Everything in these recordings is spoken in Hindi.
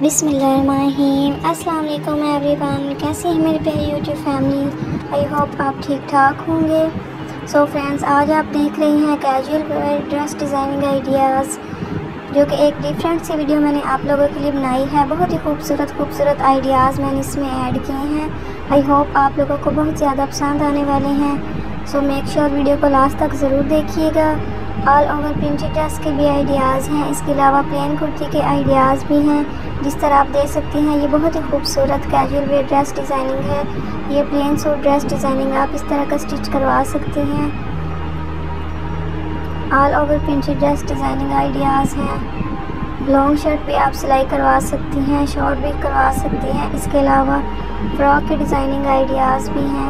बिस्मिल्लाहिर्रहमानिर्रहीम। अस्सलाम वालेकुम एवरीवन, कैसे हैं मेरे प्यारे यूट्यूब फैमिली। आई होप आप ठीक ठाक होंगे। सो फ्रेंड्स, आज आप देख रहे हैं casual wear dress designing ideas, जो कि एक डिफरेंट सी वीडियो मैंने आप लोगों के लिए बनाई है। बहुत ही खूबसूरत आइडियाज़ मैंने इसमें ऐड किए हैं। आई होप आप लोगों को बहुत ज़्यादा पसंद आने वाले हैं। सो मेक श्योर वीडियो को लास्ट तक ज़रूर देखिएगा। ऑल ओवर प्रिंटेड ड्रेस के भी आइडियाज़ हैं, इसके अलावा प्लेन कुर्ती के आइडियाज़ भी हैं। जिस तरह आप देख सकते हैं, ये बहुत ही खूबसूरत कैजुअल वेयर ड्रेस डिज़ाइनिंग है। ये प्लेन सूट ड्रेस डिज़ाइनिंग आप इस तरह का स्टिच करवा सकते हैं। All over printed dress designing ideas हैं। लॉन्ग शर्ट पे आप सिलाई करवा सकती हैं, शॉर्ट भी करवा सकती हैं। इसके अलावा फ्रॉक के डिज़ाइनिंग आइडियाज़ भी हैं।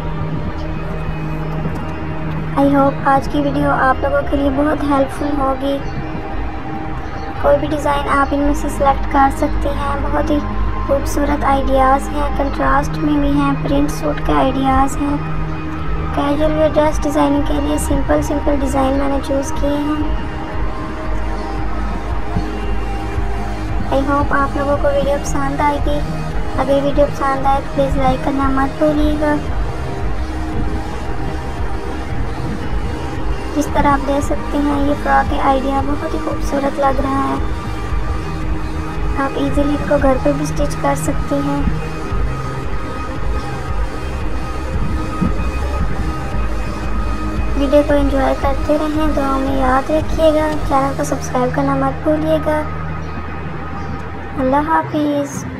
आई होप आज की वीडियो आप लोगों के लिए बहुत हेल्पफुल होगी। कोई भी डिज़ाइन आप इनमें से सिलेक्ट कर सकती हैं। बहुत ही खूबसूरत आइडियाज़ हैं, कंट्रास्ट में भी हैं, प्रिंट सूट के आइडियाज़ हैं। कैजुअल वेयर ड्रेस डिज़ाइनिंग के लिए सिंपल डिज़ाइन मैंने चूज़ किए हैं। आई होप आप लोगों को वीडियो पसंद आएगी। अगर वीडियो पसंद आए तो प्लीज़ लाइक करना मत भूलिएगा। जिस तरह आप देख सकते हैं, ये फ्रॉक का आइडिया बहुत ही खूबसूरत लग रहा है। आप इजीली इसको घर पे भी स्टिच कर सकती हैं। वीडियो को एंजॉय करते रहें, दुआ में याद रखिएगा। चैनल को सब्सक्राइब करना मत भूलिएगा। अल्लाह हाफिज़।